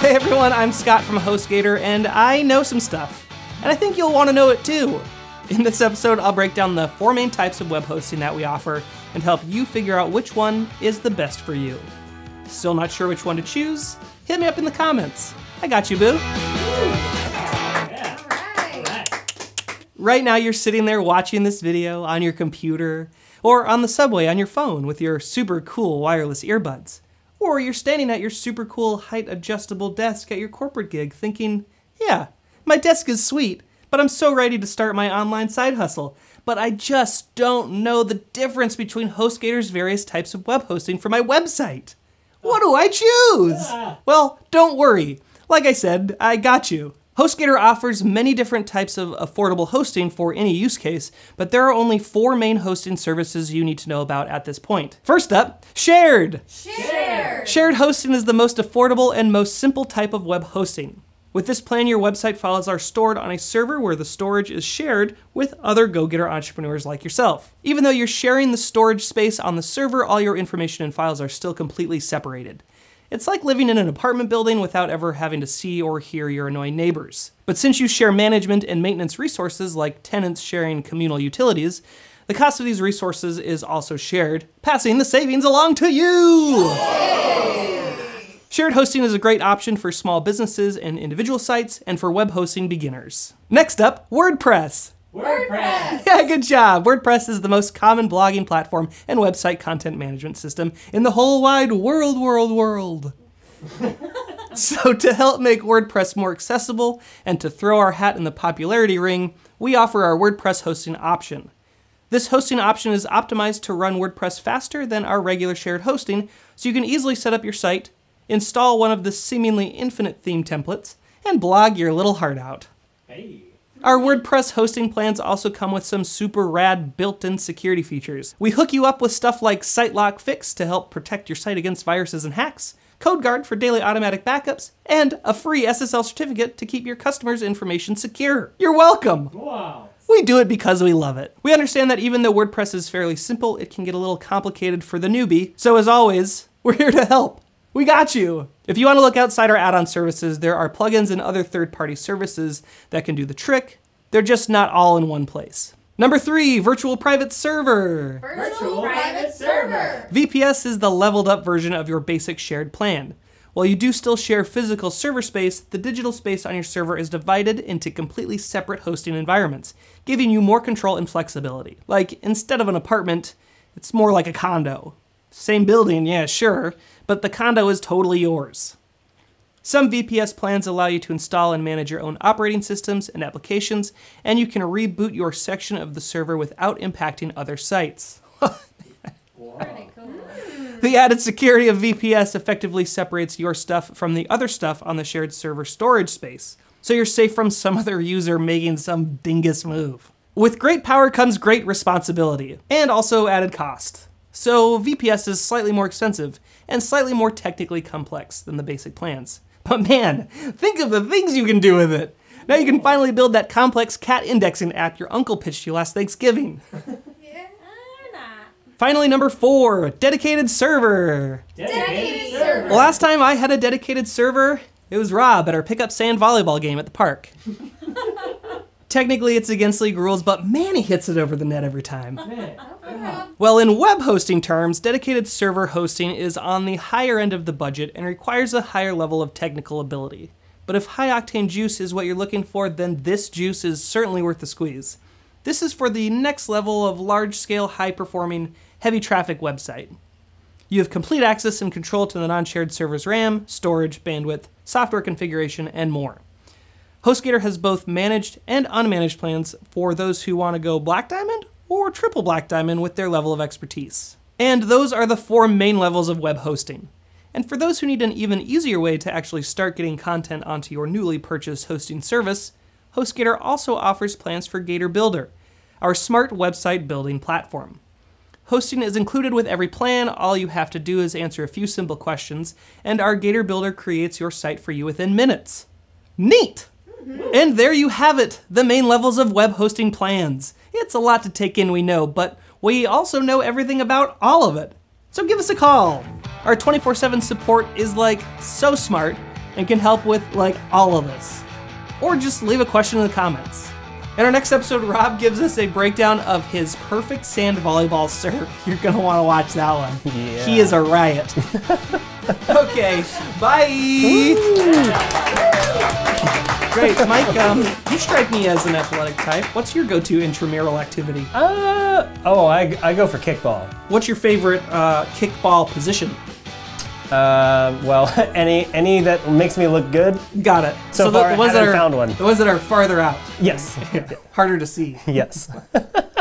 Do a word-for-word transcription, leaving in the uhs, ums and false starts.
Hey everyone, I'm Scott from HostGator, and I know some stuff. And I think you'll want to know it too. In this episode, I'll break down the four main types of web hosting that we offer and help you figure out which one is the best for you. Still not sure which one to choose? Hit me up in the comments. I got you, boo. Yeah. All right. Right now you're sitting there watching this video on your computer or on the subway on your phone with your super cool wireless earbuds. Or you're standing at your super cool height adjustable desk at your corporate gig thinking, yeah, my desk is sweet, but I'm so ready to start my online side hustle. But I just don't know the difference between HostGator's various types of web hosting for my website. What do I choose? Well, don't worry. Like I said, I got you. HostGator offers many different types of affordable hosting for any use case, but there are only four main hosting services you need to know about at this point. First up, shared. Shared. Shared hosting is the most affordable and most simple type of web hosting. With this plan, your website files are stored on a server where the storage is shared with other Go-Getter entrepreneurs like yourself. Even though you're sharing the storage space on the server, all your information and files are still completely separated. It's like living in an apartment building without ever having to see or hear your annoying neighbors. But since you share management and maintenance resources like tenants sharing communal utilities, the cost of these resources is also shared, passing the savings along to you! Yay! Shared hosting is a great option for small businesses and individual sites and for web hosting beginners. Next up, WordPress. WordPress. Yeah, good job. WordPress is the most common blogging platform and website content management system in the whole wide world, world, world. So to help make WordPress more accessible and to throw our hat in the popularity ring, we offer our WordPress hosting option. This hosting option is optimized to run WordPress faster than our regular shared hosting, so you can easily set up your site, install one of the seemingly infinite theme templates, and blog your little heart out. Hey. Our WordPress hosting plans also come with some super rad built-in security features. We hook you up with stuff like SiteLock Fix to help protect your site against viruses and hacks, CodeGuard for daily automatic backups, and a free S S L certificate to keep your customers' information secure. You're welcome! Wow. We do it because we love it. We understand that even though WordPress is fairly simple, it can get a little complicated for the newbie, so as always, we're here to help. We got you! If you want to look outside our add-on services, there are plugins and other third-party services that can do the trick. They're just not all in one place. Number three, virtual private server. Virtual private server. V P S is the leveled up version of your basic shared plan. While you do still share physical server space, the digital space on your server is divided into completely separate hosting environments, giving you more control and flexibility. Like, instead of an apartment, it's more like a condo. Same building, yeah, sure, but the condo is totally yours. Some V P S plans allow you to install and manage your own operating systems and applications, and you can reboot your section of the server without impacting other sites. Pretty cool. The added security of V P S effectively separates your stuff from the other stuff on the shared server storage space, so you're safe from some other user making some dingus move. With great power comes great responsibility, and also added cost. So V P S is slightly more expensive and slightly more technically complex than the basic plans. But man, think of the things you can do with it. Now you can finally build that complex cat indexing app your uncle pitched you last Thanksgiving. Yeah. Or not. Finally, number four, dedicated server. Dedicated server. Last time I had a dedicated server, it was Rob at our pickup sand volleyball game at the park. Technically, it's against league rules, but man, he hits it over the net every time. Man. Well, in web hosting terms, dedicated server hosting is on the higher end of the budget and requires a higher level of technical ability. But if high-octane juice is what you're looking for, then this juice is certainly worth the squeeze. This is for the next level of large-scale, high-performing, heavy-traffic website. You have complete access and control to the non-shared server's RAM, storage, bandwidth, software configuration, and more. HostGator has both managed and unmanaged plans for those who want to go Black Diamond or Triple Black Diamond with their level of expertise. And those are the four main levels of web hosting. And for those who need an even easier way to actually start getting content onto your newly purchased hosting service, HostGator also offers plans for Gator Builder, our smart website building platform. Hosting is included with every plan. All you have to do is answer a few simple questions, and our Gator Builder creates your site for you within minutes. Neat! And there you have it, the main levels of web hosting plans. It's a lot to take in, we know, but we also know everything about all of it. So give us a call. Our twenty-four seven support is like so smart, and can help with like all of this. Or just leave a question in the comments. In our next episode, Rob gives us a breakdown of his perfect sand volleyball serve. You're gonna wanna watch that one. Yeah. He is a riot. Okay, bye. Great, Mike, um, you strike me as an athletic type. What's your go-to intramural activity? Uh, oh, I, I go for kickball. What's your favorite uh, kickball position? Uh, well, any any that makes me look good. Got it. So, far, the, the I ones that haven't are, found one. The ones that are farther out. Yes. Harder to see. Yes.